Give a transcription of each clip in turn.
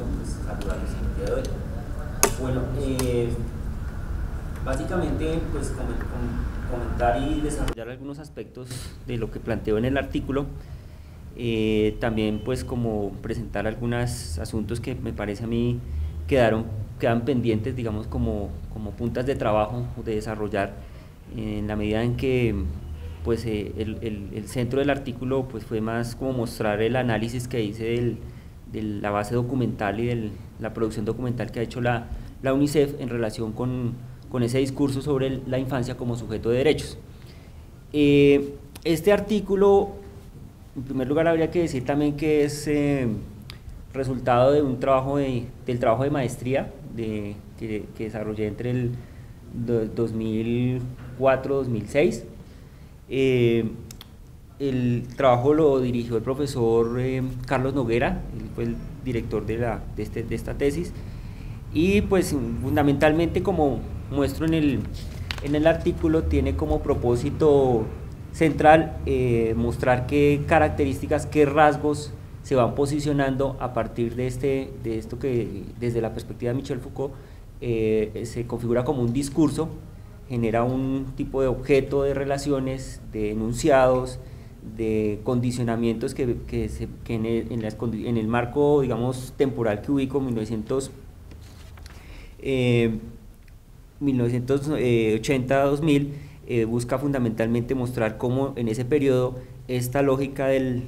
mucho pues, saludarlos en el día de hoy. Bueno, básicamente pues comentar y desarrollar algunos aspectos de lo que planteo en el artículo. También pues como presentar algunos asuntos que me parece a mí quedan pendientes, digamos como puntas de trabajo de desarrollar, en la medida en que pues el centro del artículo pues fue más como mostrar el análisis que hice de la base documental y de la producción documental que ha hecho la UNICEF en relación con ese discurso sobre la infancia como sujeto de derechos. Este artículo, en primer lugar, habría que decir también que es resultado de un trabajo del trabajo de maestría que desarrollé entre el 2004-2006. El trabajo lo dirigió el profesor Carlos Noguera, él fue el director de esta tesis, y pues fundamentalmente, como muestro en el artículo, tiene como propósito central mostrar qué características, qué rasgos se van posicionando a partir de esto que desde la perspectiva de Michel Foucault se configura como un discurso, genera un tipo de objeto de relaciones, de enunciados, de condicionamientos que en el marco, digamos, temporal que ubico, 1980-2000, busca fundamentalmente mostrar cómo en ese periodo esta lógica del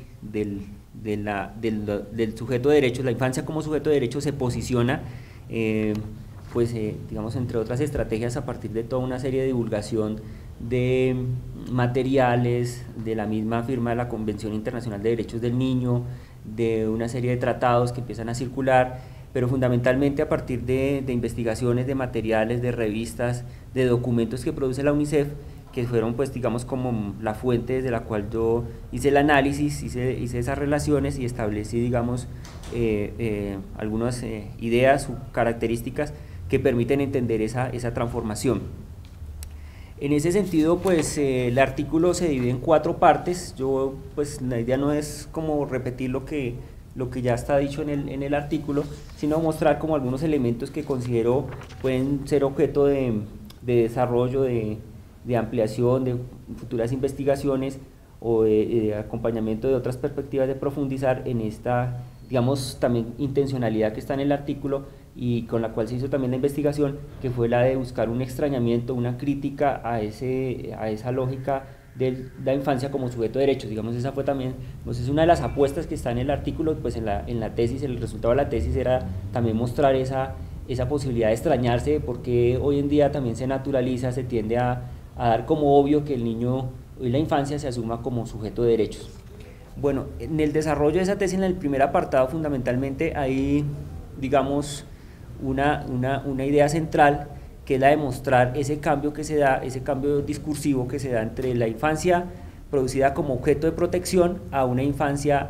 sujeto de derechos, la infancia como sujeto de derechos, se posiciona digamos, entre otras estrategias, a partir de toda una serie de divulgación de materiales, de la misma firma de la Convención Internacional de Derechos del Niño, de una serie de tratados que empiezan a circular, pero fundamentalmente a partir de investigaciones, de materiales, de revistas, de documentos que produce la UNICEF, que fueron, pues, digamos, como la fuente desde la cual yo hice el análisis, hice esas relaciones y establecí, digamos, algunas ideas o características que permiten entender esa transformación. En ese sentido, pues, el artículo se divide en 4 partes. Yo, pues, la idea no es como repetir lo que ya está dicho en el artículo, sino mostrar como algunos elementos que considero pueden ser objeto de desarrollo, de ampliación, de futuras investigaciones o de acompañamiento de otras perspectivas, de profundizar en esta, digamos, también intencionalidad que está en el artículo y con la cual se hizo también la investigación, que fue la de buscar un extrañamiento, una crítica a esa lógica de la infancia como sujeto de derechos. Digamos, esa fue también, pues, es una de las apuestas que está en el artículo. Pues en la tesis, el resultado de la tesis era también mostrar esa posibilidad de extrañarse, porque hoy en día también se naturaliza, se tiende a dar como obvio que el niño y la infancia se asuma como sujeto de derechos. Bueno, en el desarrollo de esa tesis, en el primer apartado, fundamentalmente hay, digamos, una idea central, que es la de mostrar ese cambio que se da, ese cambio discursivo que se da entre la infancia producida como objeto de protección a una infancia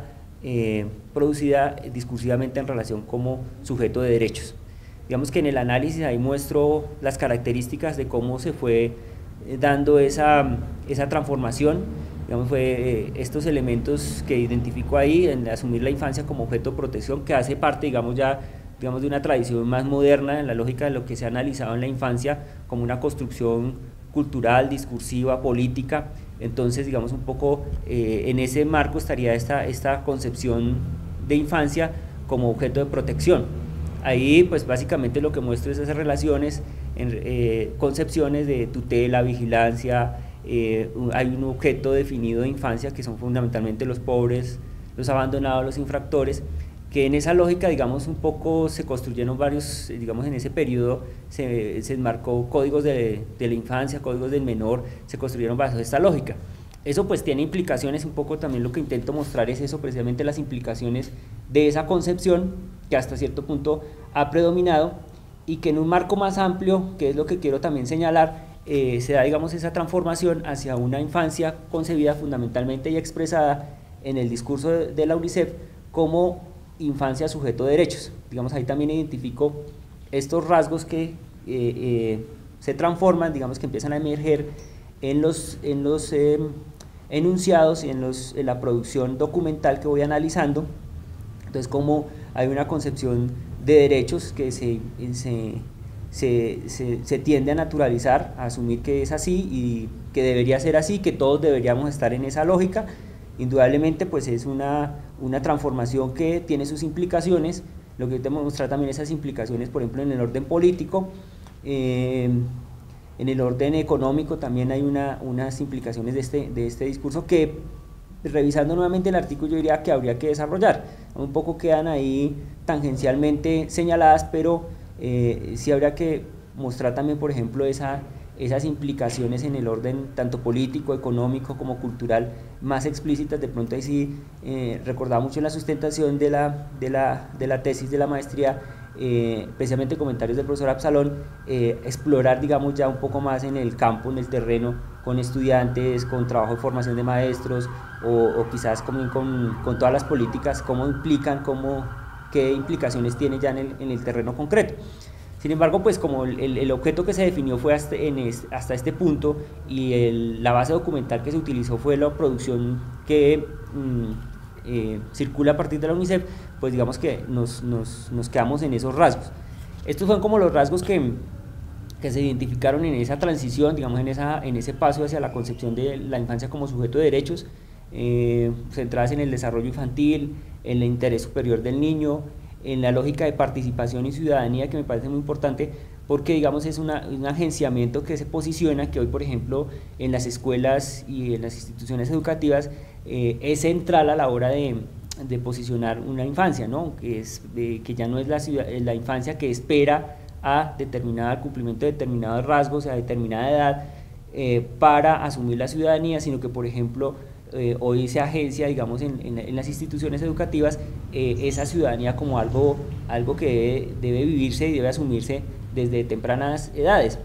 producida discursivamente en relación como sujeto de derechos. Digamos que en el análisis ahí muestro las características de cómo se fue dando esa transformación. Digamos, fue estos elementos que identifico ahí, en asumir la infancia como objeto de protección, que hace parte, digamos, de una tradición más moderna en la lógica de lo que se ha analizado en la infancia como una construcción cultural, discursiva, política. Entonces, digamos, un poco en ese marco estaría esta concepción de infancia como objeto de protección. Ahí, pues, básicamente lo que muestro es esas relaciones, concepciones de tutela, vigilancia. Hay un objeto definido de infancia que son fundamentalmente los pobres, los abandonados, los infractores, que en esa lógica, digamos, un poco se construyeron varios, digamos, en ese periodo se enmarcó códigos de la infancia, códigos del menor, se construyeron bajo esta lógica. Eso, pues, tiene implicaciones, un poco también lo que intento mostrar es eso, precisamente las implicaciones de esa concepción que hasta cierto punto ha predominado, y que en un marco más amplio, que es lo que quiero también señalar, se da, digamos, esa transformación hacia una infancia concebida fundamentalmente y expresada en el discurso de la UNICEF como infancia sujeto de derechos. Digamos, ahí también identifico estos rasgos que se transforman, digamos, que empiezan a emerger en los enunciados y en la producción documental que voy analizando. Entonces, como hay una concepción de derechos que se tiende a naturalizar, a asumir que es así y que debería ser así, que todos deberíamos estar en esa lógica. Indudablemente pues es una transformación que tiene sus implicaciones, lo que tenemos que mostrar también esas implicaciones, por ejemplo, en el orden político, en el orden económico también hay unas implicaciones de este discurso que, revisando nuevamente el artículo, yo diría que habría que desarrollar. Un poco quedan ahí tangencialmente señaladas, pero sí habría que mostrar también, por ejemplo, esas implicaciones en el orden tanto político, económico como cultural más explícitas. De pronto ahí sí recordaba mucho en la sustentación de la tesis de la maestría, especialmente comentarios del profesor Absalón, explorar, digamos, ya un poco más en el campo, en el terreno, con estudiantes, con trabajo de formación de maestros, o quizás con todas las políticas, cómo implican, qué implicaciones tiene ya en el terreno concreto. Sin embargo, pues como el objeto que se definió fue hasta este punto, y la base documental que se utilizó fue la producción que circula a partir de la UNICEF, pues digamos que nos quedamos en esos rasgos. Estos fueron como los rasgos que se identificaron en esa transición, digamos, en ese paso hacia la concepción de la infancia como sujeto de derechos, centradas en el desarrollo infantil, en el interés superior del niño, en la lógica de participación y ciudadanía, que me parece muy importante, porque digamos es un agenciamiento que se posiciona, que hoy por ejemplo en las escuelas y en las instituciones educativas es central a la hora de posicionar una infancia, ¿no? Que ya no es la infancia que espera a al cumplimiento de determinados rasgos, a determinada edad, para asumir la ciudadanía, sino que por ejemplo hoy se agencia, digamos, en las instituciones educativas esa ciudadanía como algo que debe vivirse y debe asumirse desde tempranas edades.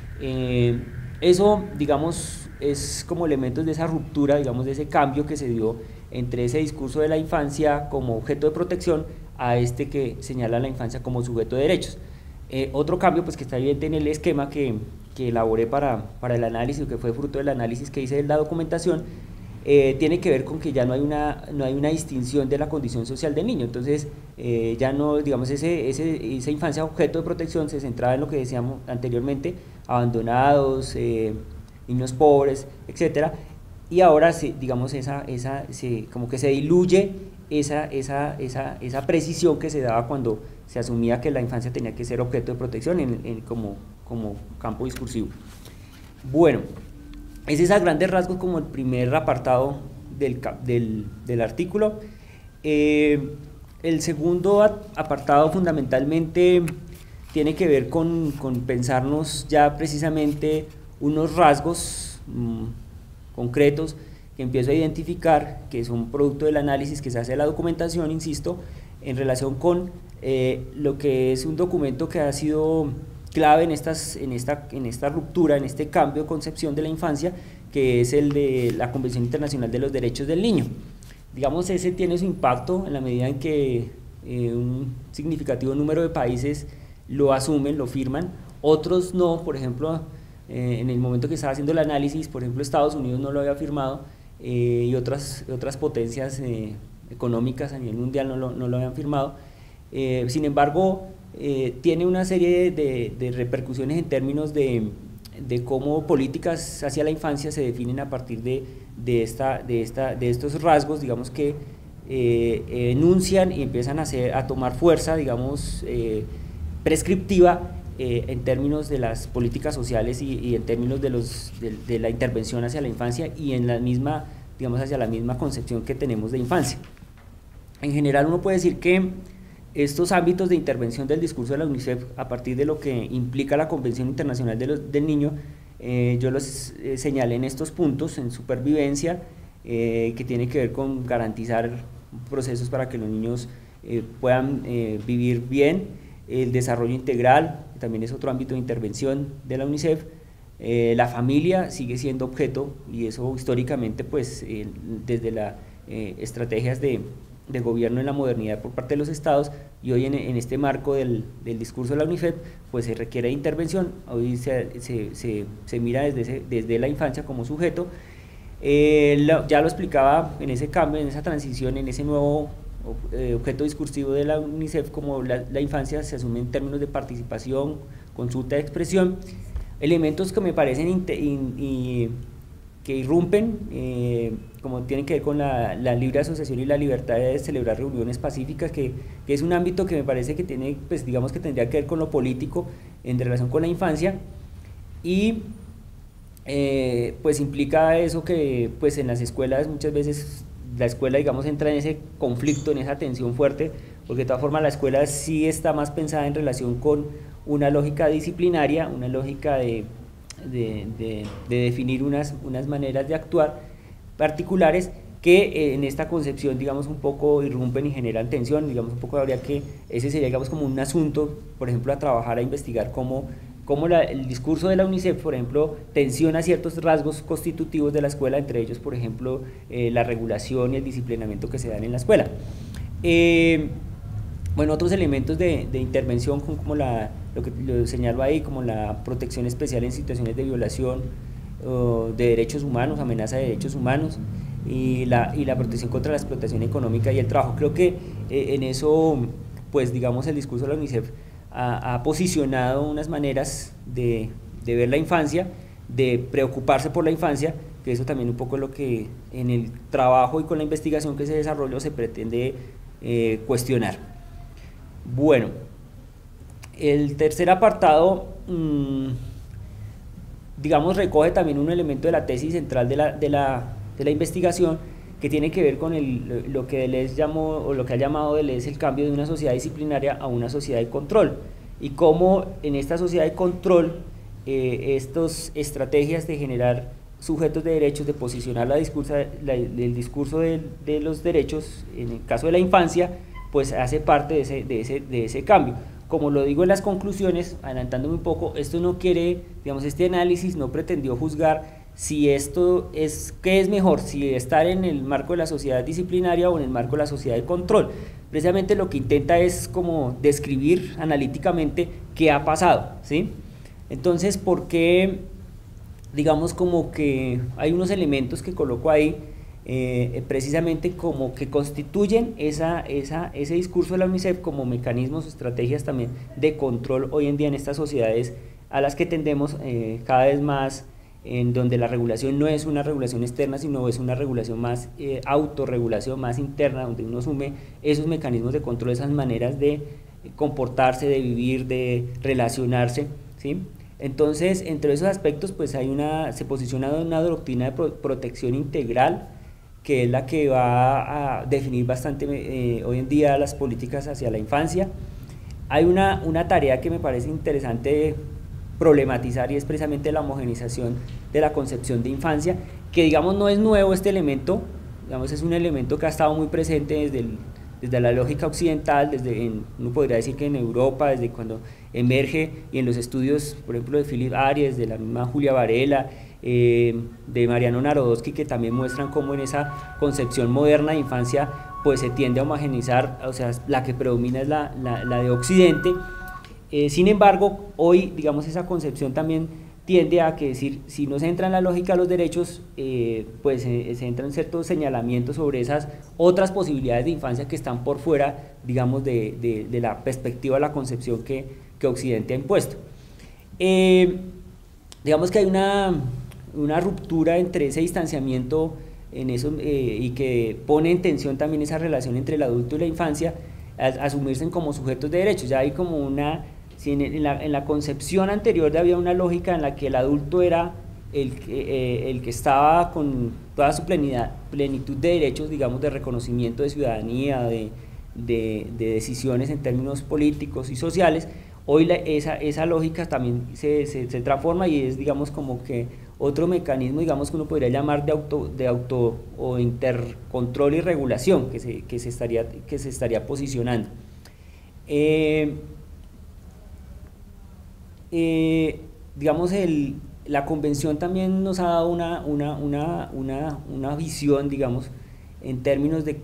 Eso, digamos, es como elementos de esa ruptura, digamos, de ese cambio que se dio entre ese discurso de la infancia como objeto de protección a este que señala la infancia como sujeto de derechos. Otro cambio, pues, que está evidente en el esquema que elaboré para el análisis, que fue fruto del análisis que hice de la documentación, tiene que ver con que ya no hay una distinción de la condición social del niño. Entonces ya no, digamos, esa infancia objeto de protección se centraba en lo que decíamos anteriormente, abandonados, niños pobres, etcétera, y ahora digamos como que se diluye esa precisión que se daba cuando se asumía que la infancia tenía que ser objeto de protección como campo discursivo. Bueno, ese es a grandes rasgos como el primer apartado del artículo. El segundo apartado fundamentalmente tiene que ver con pensarnos ya precisamente unos rasgos concretos que empiezo a identificar, que son producto del análisis que se hace de la documentación, insisto, en relación con lo que es un documento que ha sido clave en esta ruptura, en este cambio de concepción de la infancia, que es el de la Convención Internacional de los Derechos del Niño. Digamos, ese tiene su impacto en la medida en que un significativo número de países lo asumen, lo firman, otros no. Por ejemplo, en el momento que estaba haciendo el análisis, por ejemplo, Estados Unidos no lo había firmado, y otras potencias económicas a nivel mundial no lo habían firmado. Sin embargo, tiene una serie de repercusiones en términos de cómo políticas hacia la infancia se definen a partir de estos rasgos, digamos, que enuncian y empiezan a tomar fuerza, digamos, prescriptiva en términos de las políticas sociales y en términos de la intervención hacia la infancia y en la misma, digamos, hacia la misma concepción que tenemos de infancia. En general uno puede decir que estos ámbitos de intervención del discurso de la UNICEF a partir de lo que implica la Convención Internacional del Niño, yo los señalé en estos puntos: en supervivencia, que tiene que ver con garantizar procesos para que los niños puedan vivir bien; el desarrollo integral, que también es otro ámbito de intervención de la UNICEF; la familia sigue siendo objeto, y eso históricamente, pues, desde las estrategias de gobierno en la modernidad por parte de los estados, y hoy en este marco del discurso de la UNICEF, pues se requiere intervención. Hoy se mira desde la infancia como sujeto. Ya lo explicaba en ese cambio, en esa transición, en ese nuevo objeto discursivo de la UNICEF como la infancia se asume en términos de participación, consulta de expresión, elementos que me parecen que irrumpen, como tienen que ver con la libre asociación y la libertad de celebrar reuniones pacíficas, que es un ámbito que me parece que tiene, pues digamos que tendría que ver con lo político en relación con la infancia, y pues implica eso que pues en las escuelas muchas veces la escuela digamos entra en ese conflicto, en esa tensión fuerte, porque de todas formas la escuela sí está más pensada en relación con una lógica disciplinaria, una lógica de definir unas maneras de actuar particulares que en esta concepción digamos un poco irrumpen y generan tensión, digamos un poco habría que, ese sería digamos como un asunto, por ejemplo a trabajar, a investigar cómo el discurso de la UNICEF, por ejemplo, tensiona ciertos rasgos constitutivos de la escuela, entre ellos, por ejemplo, la regulación y el disciplinamiento que se dan en la escuela. Bueno, otros elementos de intervención como lo que lo señalo ahí, como la protección especial en situaciones de violación de derechos humanos, amenaza de derechos humanos, y la protección contra la explotación económica y el trabajo. Creo que en eso, pues digamos, el discurso de la UNICEF ha posicionado unas maneras de ver la infancia, de preocuparse por la infancia, que eso también un poco es lo que en el trabajo y con la investigación que se desarrolló se pretende cuestionar. Bueno, el tercer apartado, digamos, recoge también un elemento de la tesis central de la investigación, que tiene que ver con lo que Deleuze llamó, o lo que ha llamado Deleuze el cambio de una sociedad disciplinaria a una sociedad de control, y cómo en esta sociedad de control estas estrategias de generar sujetos de derechos, de posicionar el discurso de los derechos, en el caso de la infancia, pues hace parte de ese cambio. Como lo digo en las conclusiones, adelantándome un poco, esto no quiere, digamos, este análisis no pretendió juzgar si esto es, ¿qué es mejor? Si estar en el marco de la sociedad disciplinaria o en el marco de la sociedad de control. Precisamente lo que intenta es como describir analíticamente qué ha pasado, ¿sí? Entonces, ¿por qué? Digamos como que hay unos elementos que coloco ahí, precisamente como que constituyen ese discurso de la UNICEF como mecanismos o estrategias también de control hoy en día en estas sociedades a las que tendemos cada vez más, en donde la regulación no es una regulación externa, sino es una regulación más autorregulación, más interna, donde uno asume esos mecanismos de control, esas maneras de comportarse, de vivir, de relacionarse, ¿sí? Entonces, entre esos aspectos, pues se posiciona una doctrina de protección integral, que es la que va a definir bastante hoy en día las políticas hacia la infancia. Hay una tarea que me parece interesante problematizar, y es precisamente la homogenización de la concepción de infancia, que digamos no es nuevo este elemento, digamos es un elemento que ha estado muy presente desde la lógica occidental, uno podría decir que en Europa, desde cuando emerge, y en los estudios, por ejemplo, de Philip Aries, de la misma Julia Varela, de Mariano Narodowski, que también muestran cómo en esa concepción moderna de infancia pues se tiende a homogenizar, o sea, la que predomina es la de Occidente. Sin embargo, hoy, digamos, esa concepción también tiende a que decir, si no se entra en la lógica de los derechos, pues se entran ciertos señalamientos sobre esas otras posibilidades de infancia que están por fuera, digamos, de la perspectiva de la concepción que Occidente ha impuesto. Digamos que hay una ruptura entre ese distanciamiento en eso, y que pone en tensión también esa relación entre el adulto y la infancia, asumirse como sujetos de derechos. Ya hay como si en la concepción anterior había una lógica en la que el adulto era el que estaba con toda su plenitud de derechos, digamos, de reconocimiento de ciudadanía, de decisiones en términos políticos y sociales. Hoy esa lógica también se transforma, y es, digamos, como que otro mecanismo, digamos, que uno podría llamar de auto o intercontrol y regulación que se estaría posicionando. Digamos, la convención también nos ha dado una visión, digamos, en términos de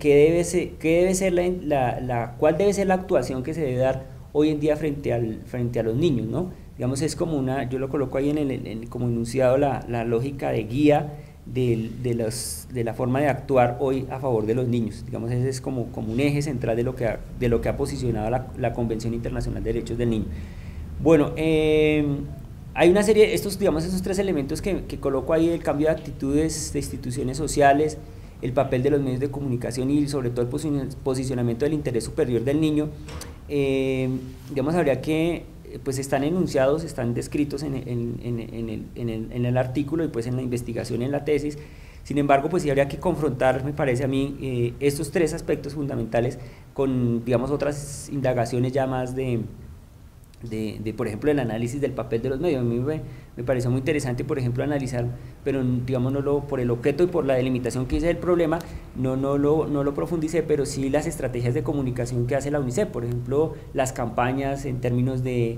cuál debe ser la actuación que se debe dar hoy en día frente a los niños, ¿no? Digamos, es como yo lo coloco ahí como enunciado, la lógica de guía, de la forma de actuar hoy a favor de los niños. Digamos, ese es como un eje central de lo que ha posicionado la Convención Internacional de Derechos del Niño. Bueno, hay una serie, digamos, esos tres elementos que coloco ahí: el cambio de actitudes de instituciones sociales, el papel de los medios de comunicación y sobre todo el posicionamiento del interés superior del niño. Digamos, habría que, pues están enunciados, están descritos en el artículo y pues en la investigación, en la tesis. Sin embargo, pues sí habría que confrontar, me parece a mí, estos tres aspectos fundamentales con, digamos, otras indagaciones ya más por ejemplo, el análisis del papel de los medios. A mí me pareció muy interesante, por ejemplo, analizar, pero digamos, por el objeto y por la delimitación que hice del problema, no lo profundicé, pero sí las estrategias de comunicación que hace la UNICEF, por ejemplo, las campañas en términos de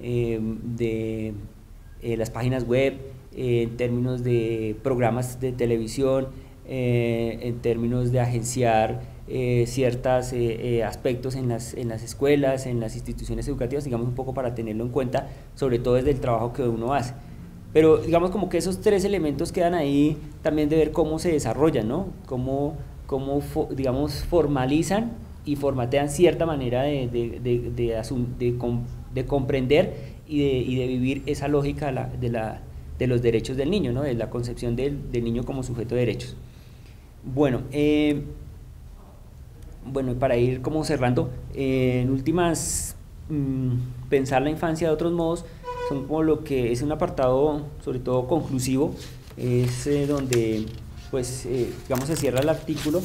las páginas web, en términos de programas de televisión, en términos de agenciar ciertos aspectos en las escuelas, en las instituciones educativas, digamos, un poco para tenerlo en cuenta, sobre todo desde el trabajo que uno hace. Pero digamos como que esos tres elementos quedan ahí también de ver cómo se desarrollan, ¿no? Cómo digamos, formalizan y formatean cierta manera de comprender y de vivir esa lógica de los derechos del niño, ¿no? De la concepción del niño como sujeto de derechos. Bueno, para ir como cerrando, en últimas, pensar la infancia de otros modos son como lo que es un apartado sobre todo conclusivo, es donde pues digamos se cierra el artículo.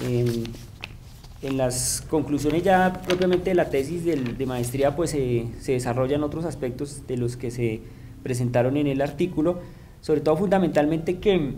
En las conclusiones ya propiamente de la tesis de maestría, pues se desarrollan otros aspectos de los que se presentaron en el artículo, sobre todo fundamentalmente que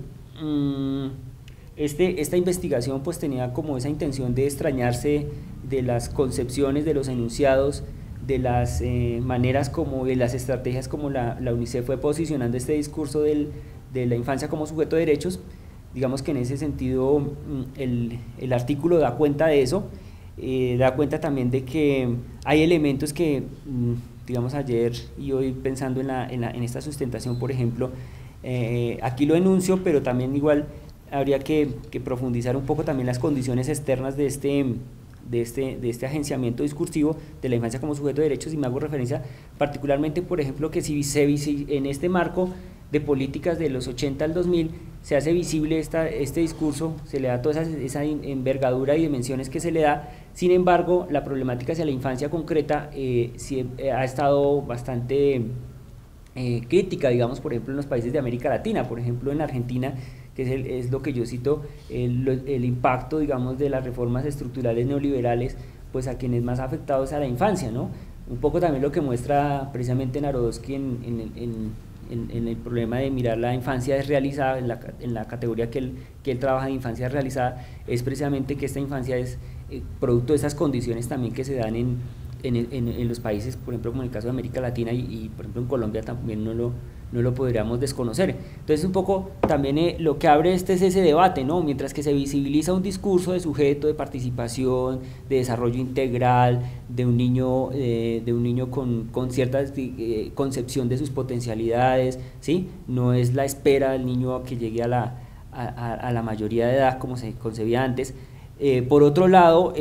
esta investigación pues tenía como esa intención de extrañarse de las concepciones, de los enunciados, de las maneras como, de las estrategias como la UNICEF fue posicionando este discurso de la infancia como sujeto de derechos. Digamos que en ese sentido el artículo da cuenta de eso, da cuenta también de que hay elementos que, digamos, ayer y hoy pensando en esta sustentación, por ejemplo, aquí lo enuncio, pero también igual habría que profundizar un poco también las condiciones externas de este agenciamiento discursivo de la infancia como sujeto de derechos, y me hago referencia particularmente, por ejemplo, que si en este marco de políticas de los 80 al 2000 se hace visible este discurso, se le da toda esa envergadura y dimensiones que se le da. Sin embargo, la problemática hacia la infancia concreta sí, ha estado bastante crítica, digamos, por ejemplo, en los países de América Latina, por ejemplo, en Argentina, que es lo que yo cito, el impacto, digamos, de las reformas estructurales neoliberales, pues a quienes más afectados a la infancia, ¿no? Un poco también lo que muestra precisamente Narodowski en el problema de mirar la infancia desrealizada, en la categoría que él trabaja de infancia realizada, es precisamente que esta infancia es producto de esas condiciones también que se dan en los países, por ejemplo, como en el caso de América Latina y por ejemplo en Colombia también no lo podríamos desconocer. Entonces un poco también lo que abre es ese debate, ¿no? Mientras que se visibiliza un discurso de sujeto, de participación, de desarrollo integral, de un niño con cierta concepción de sus potencialidades, ¿sí? No es la espera del niño a que llegue a la mayoría de edad como se concebía antes. Por otro lado,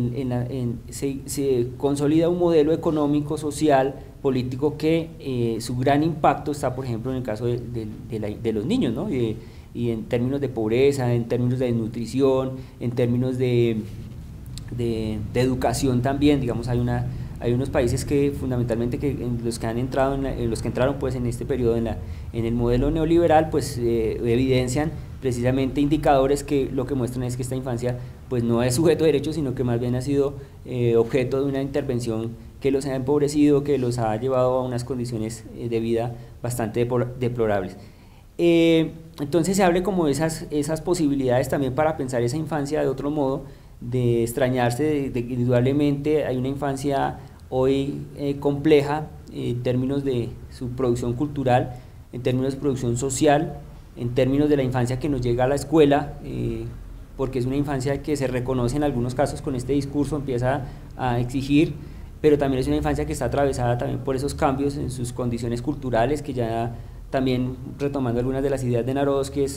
se consolida un modelo económico, social, político que su gran impacto está, por ejemplo, en el caso de los niños, ¿no? Y en términos de pobreza, en términos de desnutrición, en términos de educación también. Digamos, hay unos países que fundamentalmente los que entraron pues en este periodo en el modelo neoliberal, pues evidencian precisamente indicadores que lo que muestran es que esta infancia pues no es sujeto de derechos, sino que más bien ha sido objeto de una intervención que los ha empobrecido, que los ha llevado a unas condiciones de vida bastante deplorables. Entonces se abre como esas posibilidades también para pensar esa infancia de otro modo, de extrañarse de que indudablemente hay una infancia hoy compleja en términos de su producción cultural, en términos de producción social, en términos de la infancia que nos llega a la escuela, porque es una infancia que se reconoce en algunos casos con este discurso, empieza a exigir, pero también es una infancia que está atravesada también por esos cambios en sus condiciones culturales, que ya también, retomando algunas de las ideas de Narodowski, es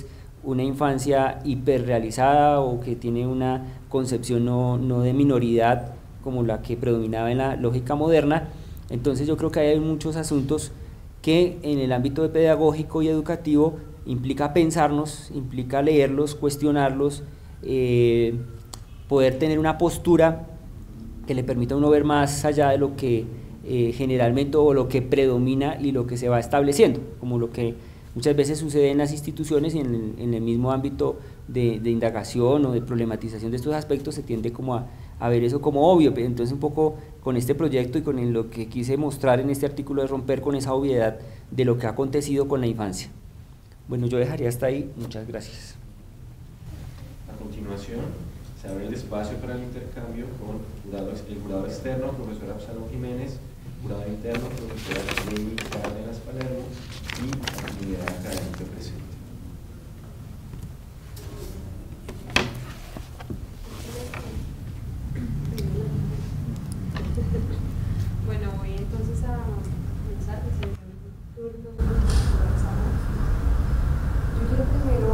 una infancia hiperrealizada o que tiene una concepción no de minoridad como la que predominaba en la lógica moderna. Entonces yo creo que hay muchos asuntos que en el ámbito pedagógico y educativo implica pensarnos, implica leerlos, cuestionarlos, poder tener una postura que le permita a uno ver más allá de lo que generalmente o lo que predomina y lo que se va estableciendo, como lo que muchas veces sucede en las instituciones y en el mismo ámbito de indagación o de problematización de estos aspectos se tiende como a ver eso como obvio. Entonces un poco con este proyecto y con lo que quise mostrar en este artículo es romper con esa obviedad de lo que ha acontecido con la infancia. Bueno, yo dejaría hasta ahí, muchas gracias. A continuación se abre el espacio para el intercambio con el jurado externo, profesor Absalón Jiménez, jurado interno, profesora Lady Cárdenas Palermo y la comunidad académica presente. Bueno, voy entonces a comenzar desde el turno. Yo quiero primero,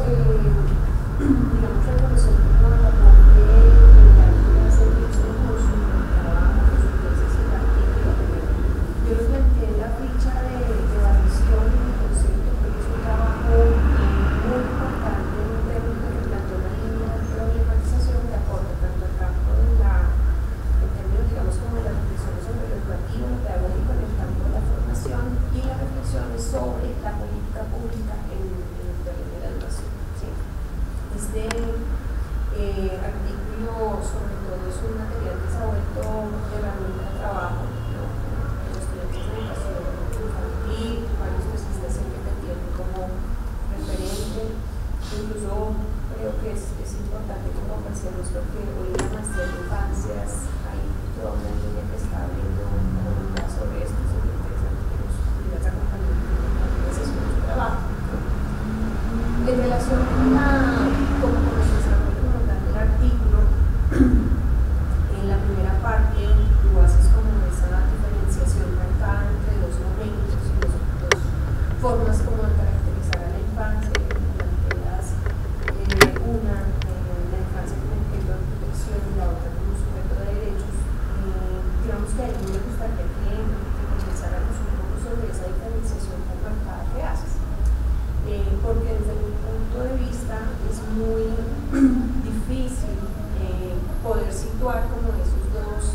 digamos, reconocer la labor de hacer mucho con su trabajo, con su tesis y artículo. Yo lo planteé en la ficha de la visión y el concepto, porque es un trabajo muy importante en términos de que planteó una línea de problematización que aporta tanto al campo de en términos, digamos, como de las reflexiones sobre lo educativo, lo pedagógico en el campo de la formación y las reflexiones sobre la política pública en el terreno de la educación. ¿Sí? Este artículo, sobre todo, es un material que se ha vuelto herramienta de trabajo, ¿no? En los estudiantes de educación infantil, varios especialistas siempre te tienen como referente. Incluso creo que es importante que conversemos porque hoy en la maestría de infancias hay toda una línea que está abriendo comunidad sobre esto. Sería interesante que nos pudieras acompañar en ese su trabajo. En relación con el desarrollo como tal del artículo, en la primera parte tú haces como esa diferenciación marcada entre dos momentos y dos formas como de caracterizar a la infancia, que planteas una, la infancia como objeto de protección y la otra como sujeto de derechos. Digamos que a mí me gustaría que pensáramos un poco sobre esa diferenciación tan marcada que haces. Porque desde mi punto de vista es muy difícil poder situar como esos dos,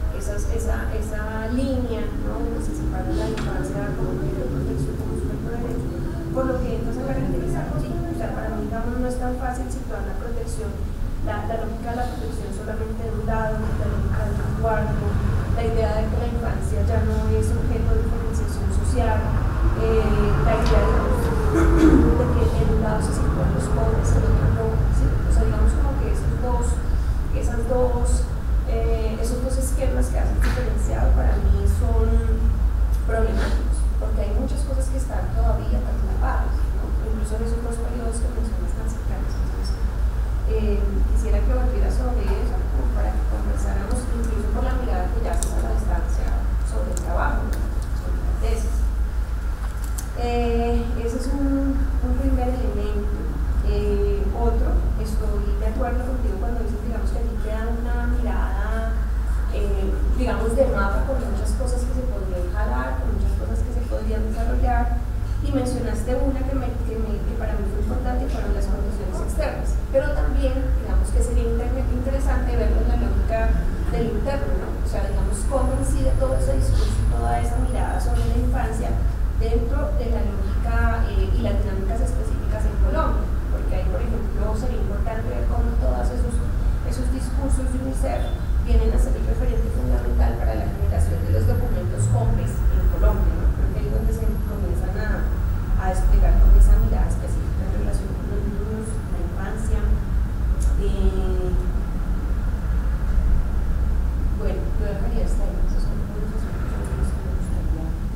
esa línea, ¿no? Donde se separa la infancia como objeto de protección como sujeto de derecho, por lo que entras a caracterizar, ¿sí? O sea, para mí digamos, no es tan fácil situar la protección, la lógica de la protección solamente de un lado, la lógica de un cuarto, la idea de que la infancia ya no es objeto de diferenciación social, la idea de que en un lado se sitúan los pobres, en el otro no, ¿sí? O sea, digamos como que esos dos esquemas que hacen diferenciado para mí son problemáticos, porque hay muchas cosas que están todavía perturbadas, ¿no? Incluso en esos dos periodos que mencionas tan cercanos. Entonces, quisiera que volviera sobre eso, como para que conversáramos incluso por la mirada que ya haces a la distancia sobre el trabajo, sobre la tesis. Ese es un primer elemento. Otro, estoy de acuerdo contigo cuando dices, digamos, que aquí te dan una mirada, digamos, de mapa con muchas cosas que se podrían jalar, con muchas cosas que se podrían desarrollar, y mencionaste una que para mí fue importante, fueron las condiciones externas, pero también, digamos, que sería interesante verlo en la lógica del interno, ¿no? O sea, digamos, cómo incide todo ese discurso, toda esa mirada sobre la infancia dentro de la lógica y las dinámicas específicas en Colombia, porque ahí, por ejemplo, sería importante ver cómo todos esos discursos de UNICEF vienen a ser el referente fundamental para la generación de los documentos COMPES en Colombia, ¿no? Creo que ahí es donde se comienzan a desplegar con esa mirada específica en relación con los niños, la infancia. Bueno, yo dejaría hasta ahí. Esos son todos los aspectos que me gustaría ver.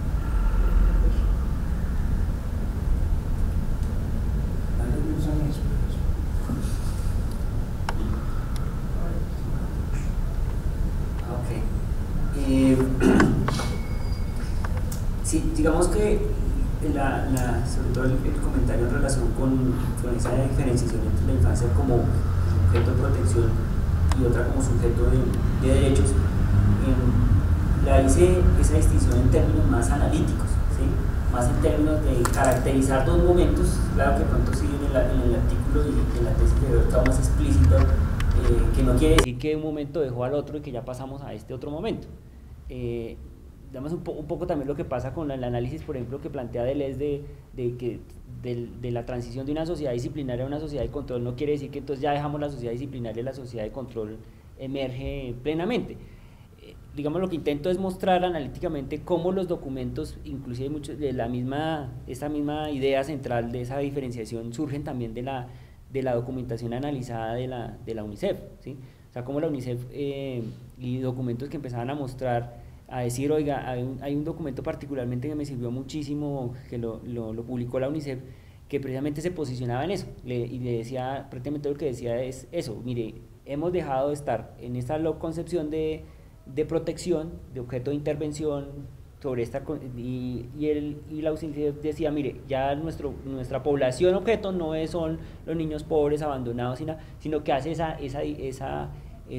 Sí, digamos que sobre todo el comentario en relación con esa diferenciación entre la infancia como sujeto de protección y otra como sujeto de derechos, la hice esa distinción en términos más analíticos, ¿sí? Más en términos de caracterizar dos momentos. Claro que pronto sí en el artículo y en la tesis de está más explícito, que no quiere decir que un momento dejó al otro y que ya pasamos a este otro momento. Damos un poco también lo que pasa con el análisis, por ejemplo, que plantea Deleuze de la transición de una sociedad disciplinaria a una sociedad de control. No quiere decir que entonces ya dejamos la sociedad disciplinaria y la sociedad de control emerge plenamente. Digamos, lo que intento es mostrar analíticamente cómo los documentos, inclusive muchos de esta misma idea central de esa diferenciación, surgen también de la documentación analizada de la UNICEF, ¿sí? O sea, cómo la UNICEF y documentos que empezaban a mostrar, a decir, oiga, hay un documento particularmente que me sirvió muchísimo, que lo publicó la UNICEF, que precisamente se posicionaba en eso, y le decía, prácticamente lo que decía es eso: mire, hemos dejado de estar en esta concepción de protección, de objeto de intervención, sobre esta, y la UNICEF decía, mire, ya nuestra población objeto no son los niños pobres, abandonados, sino que hace esa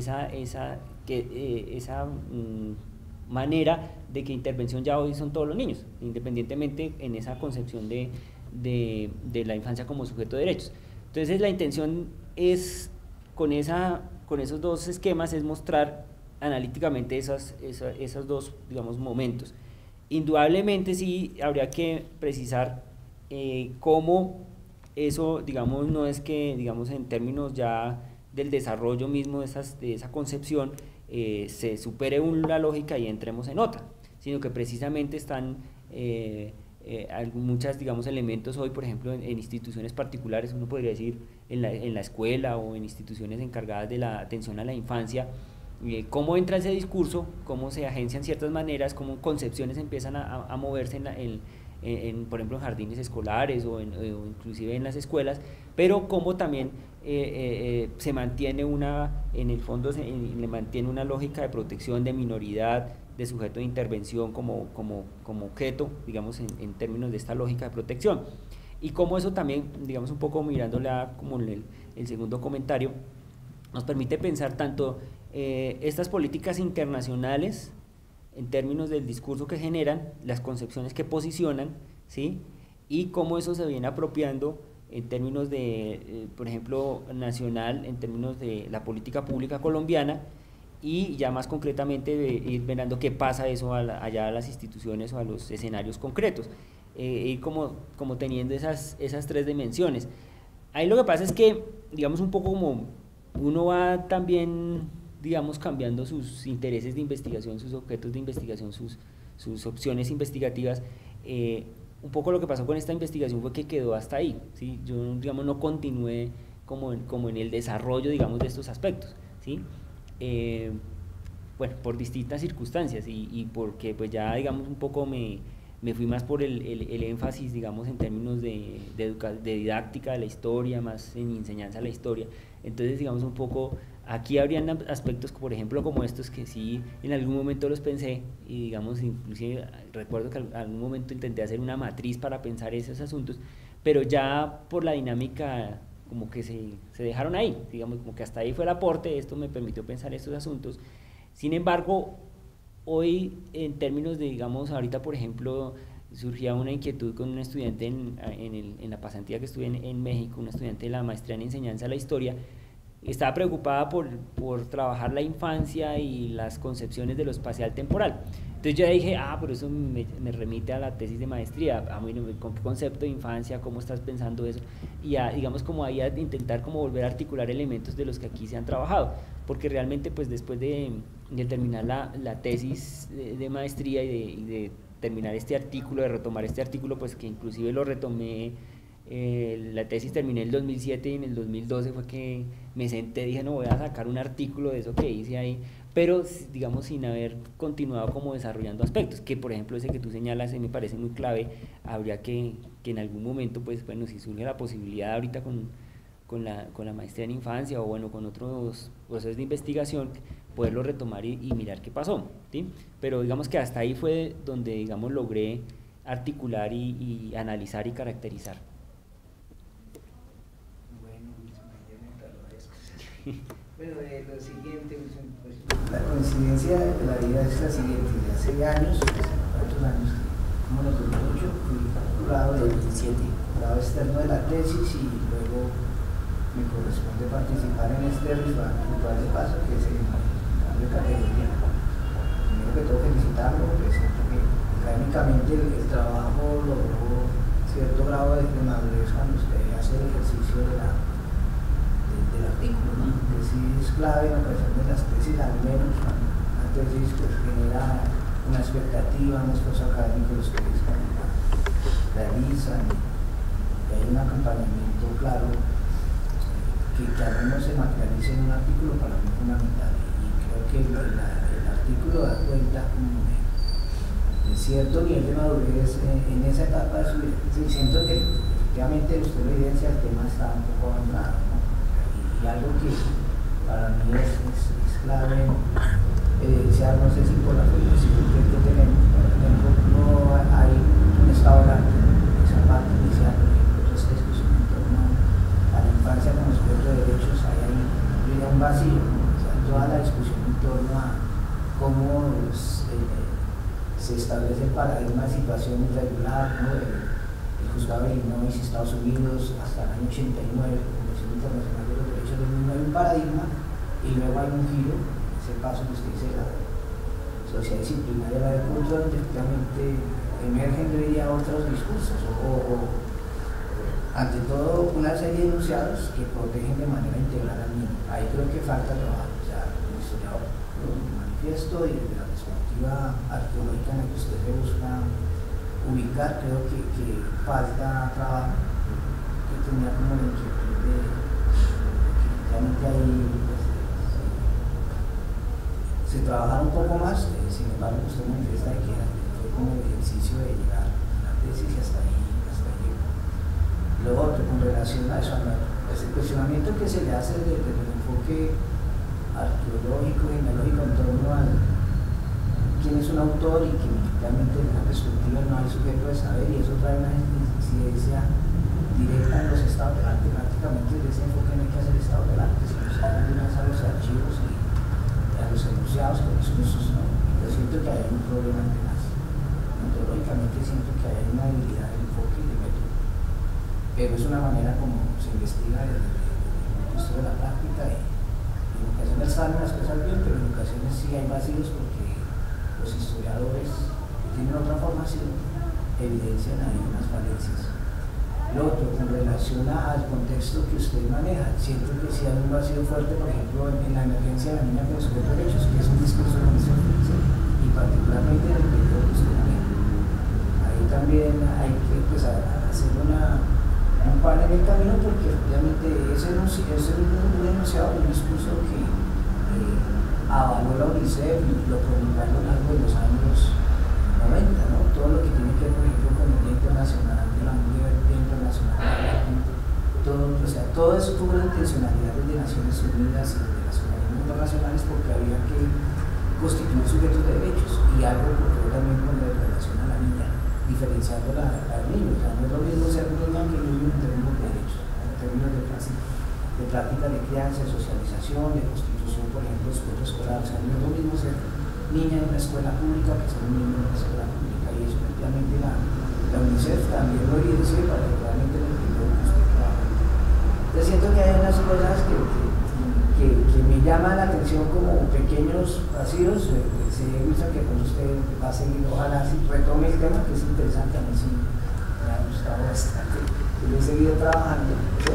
manera de que intervención ya hoy son todos los niños, independientemente en esa concepción de la infancia como sujeto de derechos. Entonces la intención es, con esos dos esquemas, es mostrar analíticamente esos dos, digamos, momentos. Indudablemente sí habría que precisar cómo eso, digamos, no es que, digamos, en términos ya del desarrollo mismo de esa concepción, se supere una lógica y entremos en otra, sino que precisamente están muchos, digamos, elementos hoy, por ejemplo, en instituciones particulares, uno podría decir en la escuela o en instituciones encargadas de la atención a la infancia, cómo entra ese discurso, cómo se agencian ciertas maneras, cómo concepciones empiezan a moverse por ejemplo, en jardines escolares o inclusive en las escuelas, pero cómo también se mantiene en el fondo le mantiene una lógica de protección, de minoridad, de sujeto de intervención como objeto, digamos, en términos de esta lógica de protección. Y cómo eso también, digamos, un poco mirándole como el segundo comentario, nos permite pensar tanto estas políticas internacionales en términos del discurso que generan, las concepciones que posicionan, ¿sí? Y cómo eso se viene apropiando en términos de, por ejemplo, nacional, en términos de la política pública colombiana, y ya más concretamente de ir viendo qué pasa eso allá a las instituciones o a los escenarios concretos, y como teniendo esas tres dimensiones. Ahí lo que pasa es que, digamos, un poco como uno va también, digamos, cambiando sus intereses de investigación, sus objetos de investigación, sus opciones investigativas. Un poco lo que pasó con esta investigación fue que quedó hasta ahí, ¿sí? Yo, digamos, no continué como en el desarrollo, digamos, de estos aspectos, ¿sí? Bueno, por distintas circunstancias y porque pues ya, digamos, un poco me fui más por el énfasis, digamos, en términos de didáctica de la historia, más en enseñanza de la historia. Entonces, digamos, un poco, aquí habrían aspectos, por ejemplo, como estos, que sí en algún momento los pensé, y digamos, inclusive recuerdo que en algún momento intenté hacer una matriz para pensar esos asuntos, pero ya por la dinámica como que se dejaron ahí, digamos, como que hasta ahí fue el aporte, esto me permitió pensar estos asuntos. Sin embargo, hoy, en términos de, digamos, ahorita, por ejemplo, surgía una inquietud con un estudiante en la pasantía que estuve en México, un estudiante de la maestría en enseñanza de la historia. Estaba preocupada por trabajar la infancia y las concepciones de lo espacial temporal. Entonces yo dije, pero eso me remite a la tesis de maestría, ¿con qué concepto de infancia, cómo estás pensando eso? Y digamos, como ahí a intentar como volver a articular elementos de los que aquí se han trabajado, porque realmente pues después de terminar la tesis de maestría y de terminar este artículo, de retomar este artículo, pues que inclusive lo retomé, la tesis terminé en el 2007 y en el 2012 fue que me senté, dije, no, voy a sacar un artículo de eso que hice ahí, pero digamos sin haber continuado como desarrollando aspectos, que por ejemplo ese que tú señalas me parece muy clave. Habría que en algún momento, pues bueno, si surge la posibilidad ahorita con la maestría en infancia o bueno, con otros procesos de investigación, poderlo retomar y mirar qué pasó, ¿sí? Pero digamos que hasta ahí fue donde, digamos, logré articular y analizar y caracterizar. Bueno, lo siguiente, pues, la coincidencia de la vida es la siguiente: de hace años, ¿cuántos años? Como en el 2008 fui jurado de 2007, jurado externo de la tesis, y luego me corresponde participar en este ritual de paso que es el cambio de categoría. Primero que todo, felicitarlo, porque siento que académicamente el trabajo logró cierto grado de madurez cuando usted hace el ejercicio del artículo, ¿no? Que sí es clave en ocasión de las tesis, al menos una tesis pues genera una expectativa, un esfuerzo académico de los que realizan, y hay un acompañamiento claro que al menos se materialice en un artículo para mí fundamental, y creo que el artículo da cuenta como de cierto nivel de madurez en esa etapa de su vida. Sí, siento que efectivamente usted lo evidencia, el tema está un poco abandonado, ¿no? Y algo que para mí es clave evidenciar, no sé si por la formación que tenemos, por ejemplo, no hay un estado de arte, esa parte inicial, por ejemplo, toda esta discusión en torno a la infancia como sujeto de derechos, hay ahí un vacío, o sea, toda la discusión en torno a cómo se establece el paradigma de situación irregular, ¿no? El juzgado de Illinois y Estados Unidos hasta el año 89, la Convención Internacional de los Derechos del Niño, hay un paradigma, y luego hay un giro, ese paso que usted dice, la sociedad disciplinaria, la de culto, donde efectivamente emergen, yo diría, otros discursos, ante todo una serie de enunciados que protegen de manera integral al niño. Ahí creo que falta trabajo, o sea, como historiador, lo manifiesto, y desde la perspectiva arqueológica en la que usted se busca ubicar, creo que falta trabajo, que tenía como la inquietud de que realmente ahí pues, se trabajara un poco más. Sin embargo, usted manifiesta que fue como el ejercicio de llegar a la tesis, y hasta ahí llegó. Luego, otro, con relación a eso, el cuestionamiento que se le hace desde el enfoque arqueológico, genealógico, en torno a quién es un autor, y que realmente en la perspectiva no hay sujeto de saber, y eso trae una incidencia directa en los estados del arte. Prácticamente desde ese enfoque no hay que hacer estado del arte, sino se habla de a los archivos y a los enunciados, con discursos, ¿no? Yo siento que hay un problema en temas. Metodológicamente siento que hay una debilidad del enfoque y del método, pero es una manera como se investiga desde el punto de vista de la práctica, y en ocasiones salen las cosas bien, pero en ocasiones sí hay vacíos, porque los historiadores que tienen otra formación evidencian ahí unas falencias. Lo otro, con relación al contexto que usted maneja, siento que sí hay un vacío fuerte, por ejemplo, en la emergencia de la niña con los derechos, que es un discurso de misión, y particularmente en el periodo que usted maneja. Ahí también hay que hacer un pan en el camino, porque efectivamente es un enunciado, un discurso que avaló la UNICEF y lo promulgó a lo largo de los años 90, ¿no? Todo lo que tiene que ver, por ejemplo, con el Día Internacional de la Mujer, el Día Internacional de la Juventud, todo eso tuvo la intencionalidad de Naciones Unidas y de las organismos internacionales, porque había que constituir sujetos de derechos, y algo ocurrió también con la relación a la niña, diferenciándola al niño. O sea, no es lo mismo ser niña que niño en términos de derechos, en términos de práctica de crianza, de socialización, de constitución, por ejemplo, de sujeto escolar. O sea, no es lo mismo ser niña en una escuela pública que ser un niño en una escuela pública, y eso efectivamente la UNICEF también lo evidencia, particularmente en el periodo que usted trabaja. Yo siento que hay unas cosas que me llaman la atención como pequeños vacíos. Se gusta que cuando usted va a seguir, ojalá sí retome el tema, que es interesante, a mí sí me ha gustado bastante, yo he seguido trabajando, ¿no?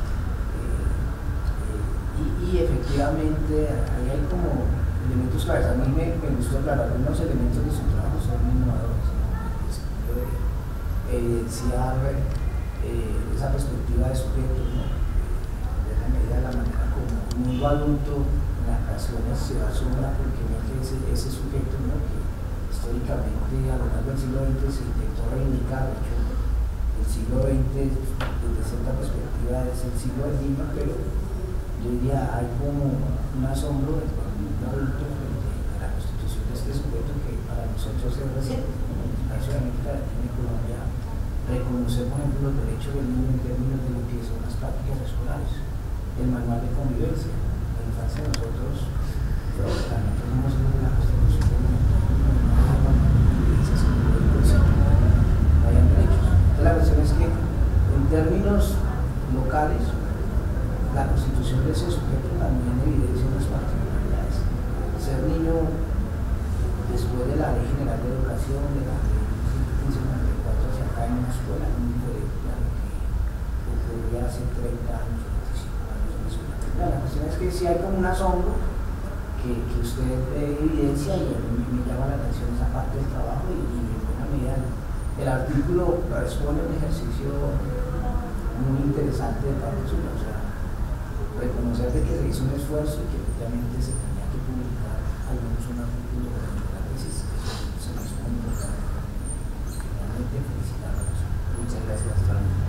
Y efectivamente ahí hay como elementos claves. A mí me gustó aclarar algunos elementos de su trabajo, son innovadores, ¿no? El sentido de evidenciar esa perspectiva de sujeto, ¿no? De la medida de la manera como un mundo adulto en ocasiones se asombra porque ve que ese sujeto, ¿no? Que históricamente a lo largo del siglo XX se intentó reivindicar. De hecho, el siglo XX desde cierta perspectiva es el siglo del niño, pero yo diría hay como un asombro del mundo adulto frente a la constitución de este sujeto que para nosotros es reciente, ¿no? país de América Latina y Colombia, reconocer, por ejemplo, los derechos del niño en términos de lo que son las prácticas escolares, el manual de convivencia. La infancia de nosotros, pero realmente no hemos sido una constitución de convivencia, sino de concepto, no hayan derechos. Entonces, la cuestión es que, en términos locales, la constitución de ese sujeto también evidencia unas particularidades. Ser niño, después de la Ley General de Educación, de la Ley 194, hacia acá en una escuela muy diferente a lo que ocurría hace 30 años o 25 años en la escuela. La cuestión es que si hay como un asombro que usted evidencia, y a mí me llama la atención esa parte del trabajo, y en buena medida el artículo responde a un ejercicio muy interesante de parte suya. O sea, reconocer de que se hizo un esfuerzo y que efectivamente se tenía que publicar al menos un artículo de la tesis. Eso se nos pone importante. Realmente felicitarlos. Muchas gracias, Fran.